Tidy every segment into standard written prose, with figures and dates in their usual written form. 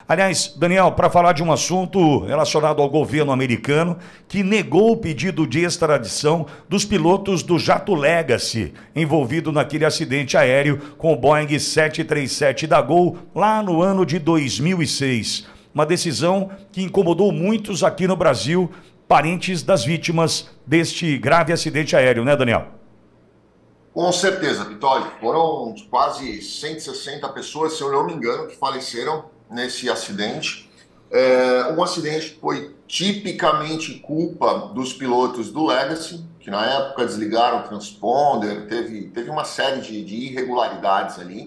Aliás, Daniel, para falar de um assunto relacionado ao governo americano que negou o pedido de extradição dos pilotos do jato Legacy, envolvido naquele acidente aéreo com o Boeing 737 da Gol lá no ano de 2006. Uma decisão que incomodou muitos aqui no Brasil, parentes das vítimas deste grave acidente aéreo, né, Daniel? Com certeza, Pitoli. Foram quase 160 pessoas, se eu não me engano, que faleceram nesse acidente. Um acidente que foi tipicamente culpa dos pilotos do Legacy, que na época desligaram o transponder, teve uma série de irregularidades ali.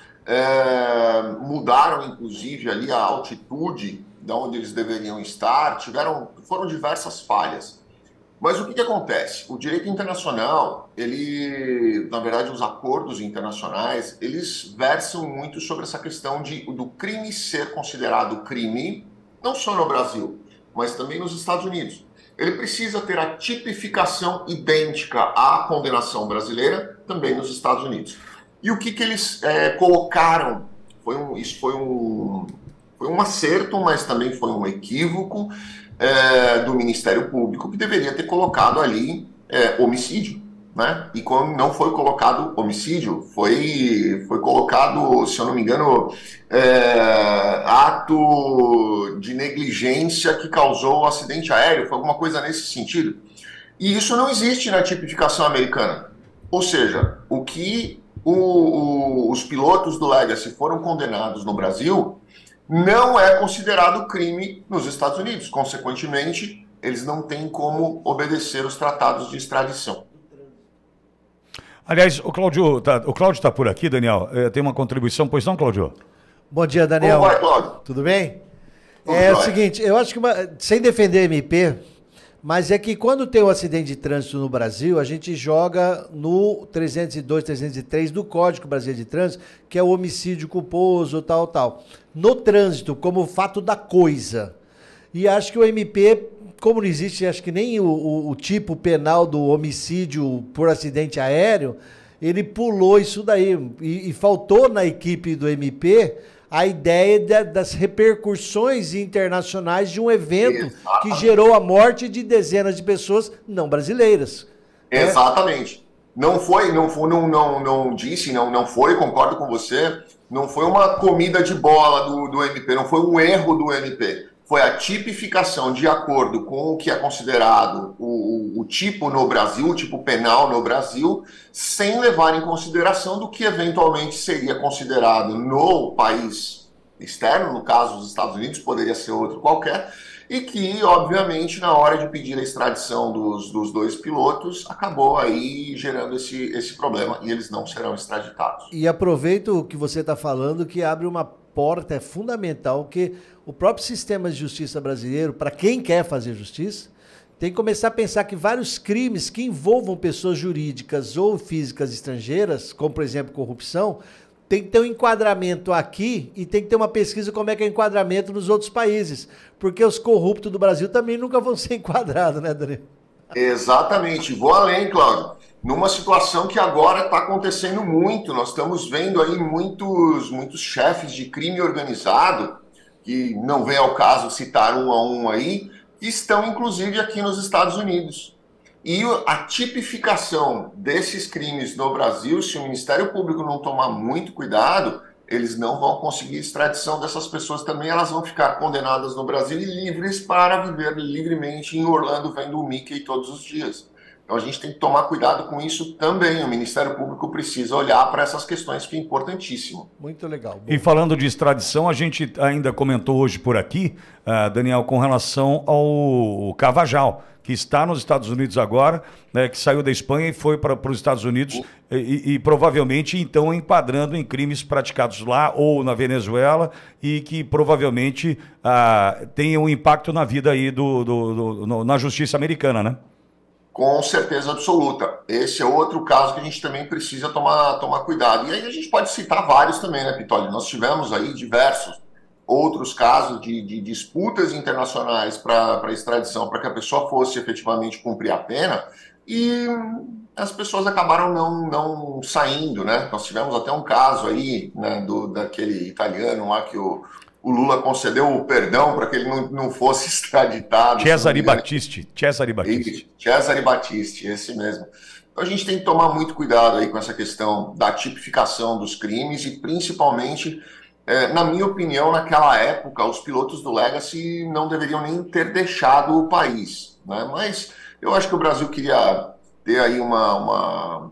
Mudaram, inclusive, ali a altitude de onde eles deveriam estar, foram diversas falhas. Mas o que acontece? O direito internacional, na verdade, os acordos internacionais, eles versam muito sobre essa questão do crime ser considerado crime, não só no Brasil, mas também nos Estados Unidos. Ele precisa ter a tipificação idêntica à condenação brasileira, também nos Estados Unidos. E o que eles colocaram? Isso foi um acerto, mas também foi um equívoco do Ministério Público, que deveria ter colocado ali homicídio, né? E quando não foi colocado homicídio, foi colocado, se eu não me engano, ato de negligência que causou o acidente aéreo, foi alguma coisa nesse sentido. E isso não existe na tipificação americana. Ou seja, o que os pilotos do Legacy foram condenados no Brasil não é considerado crime nos Estados Unidos. Consequentemente, eles não têm como obedecer os tratados de extradição. Aliás, o Cláudio tá por aqui, Daniel. Tem uma contribuição, pois não, Cláudio? Bom dia, Daniel. Como vai, Cláudio? Tudo bem? Tudo É o jóia. seguinte, eu acho que, sem defender a MP, mas é que quando tem um acidente de trânsito no Brasil, a gente joga no 302, 303 do Código Brasileiro de Trânsito, que é o homicídio culposo, tal. No trânsito, como fato da coisa. E acho que o MP, como não existe, acho que nem o tipo penal do homicídio por acidente aéreo, ele pulou isso daí. E faltou na equipe do MP a ideia das repercussões internacionais de um evento que gerou a morte de dezenas de pessoas não brasileiras. Exatamente. Não foi, concordo com você, não foi uma comida de bola do MP, não foi um erro do MP. Foi a tipificação de acordo com o que é considerado o tipo no Brasil, o tipo penal no Brasil, sem levar em consideração do que eventualmente seria considerado no país externo, no caso os Estados Unidos, poderia ser outro qualquer, e que, obviamente, na hora de pedir a extradição dos dois pilotos, acabou aí gerando esse problema, e eles não serão extraditados. E aproveito o que você está falando, que abre uma porta, é fundamental, que o próprio sistema de justiça brasileiro, para quem quer fazer justiça, tem que começar a pensar que vários crimes que envolvam pessoas jurídicas ou físicas estrangeiras, como, por exemplo, corrupção, tem que ter um enquadramento aqui e tem que ter uma pesquisa como é que é o enquadramento nos outros países. Porque os corruptos do Brasil também nunca vão ser enquadrados, né, Daniel? Exatamente. Vou além, Cláudio. Numa situação que agora está acontecendo muito, nós estamos vendo aí muitos chefes de crime organizado, que não vem ao caso citar um a um aí, que estão inclusive aqui nos Estados Unidos. E a tipificação desses crimes no Brasil, se o Ministério Público não tomar muito cuidado, eles não vão conseguir extradição dessas pessoas também, elas vão ficar condenadas no Brasil e livres para viver livremente em Orlando vendo o Mickey todos os dias. Então a gente tem que tomar cuidado com isso também. O Ministério Público precisa olhar para essas questões, que é importantíssimo. Muito legal. E falando de extradição, a gente ainda comentou hoje por aqui, Daniel, com relação ao Cavajal, que está nos Estados Unidos agora, né, que saiu da Espanha e foi para os Estados Unidos e provavelmente então enquadrando em crimes praticados lá ou na Venezuela e que provavelmente tenha um impacto na vida aí na justiça americana, né? Com certeza absoluta. Esse é outro caso que a gente também precisa tomar cuidado. E aí a gente pode citar vários também, né, Pitoli? Nós tivemos aí diversos outros casos de disputas internacionais para extradição, para que a pessoa fosse efetivamente cumprir a pena, e as pessoas acabaram não saindo, né? Nós tivemos até um caso aí, né, daquele italiano lá que o o Lula concedeu o perdão para que ele não fosse extraditado. Cesare Battisti. Cesare Battisti, esse mesmo. Então a gente tem que tomar muito cuidado aí com essa questão da tipificação dos crimes e principalmente, na minha opinião, naquela época, os pilotos do Legacy não deveriam nem ter deixado o país, né? Mas eu acho que o Brasil queria ter aí um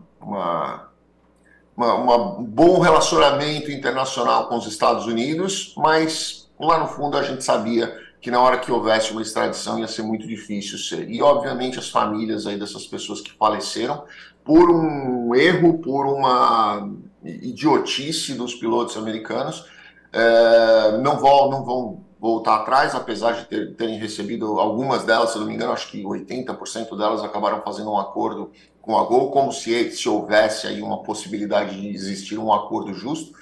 bom relacionamento internacional com os Estados Unidos, mas lá no fundo a gente sabia que na hora que houvesse uma extradição ia ser muito difícil ser. E obviamente as famílias aí dessas pessoas que faleceram por um erro, por uma idiotice dos pilotos americanos, não vão voltar atrás, apesar de terem recebido algumas delas, se não me engano, acho que 80% delas acabaram fazendo um acordo com a Gol, como se houvesse aí uma possibilidade de existir um acordo justo.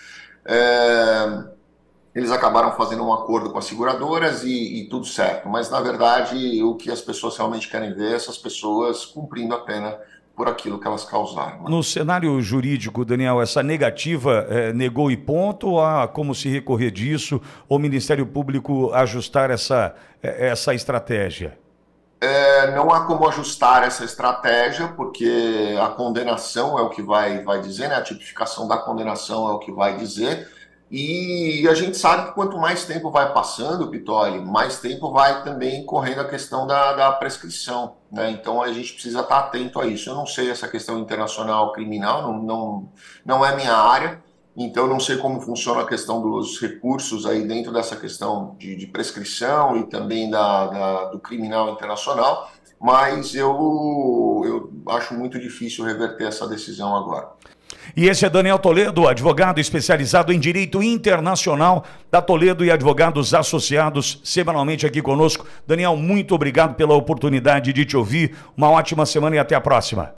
Eles acabaram fazendo um acordo com as seguradoras e tudo certo, mas na verdade o que as pessoas realmente querem ver é essas pessoas cumprindo a pena por aquilo que elas causaram. Né? No cenário jurídico, Daniel, essa negativa negou e ponto, ou há como se recorrer disso, ou o Ministério Público ajustar essa estratégia? Não há como ajustar essa estratégia, porque a condenação é o que vai dizer, né? A tipificação da condenação é o que vai dizer, e a gente sabe que quanto mais tempo vai passando, Pitoli, mais tempo vai também correndo a questão da prescrição, né? Então a gente precisa estar atento a isso. Eu não sei essa questão internacional criminal, não é minha área, então não sei como funciona a questão dos recursos aí dentro dessa questão de prescrição e também do criminal internacional, mas eu acho muito difícil reverter essa decisão agora. E esse é Daniel Toledo, advogado especializado em direito internacional da Toledo e Advogados Associados, semanalmente aqui conosco. Daniel, muito obrigado pela oportunidade de te ouvir. Uma ótima semana e até a próxima.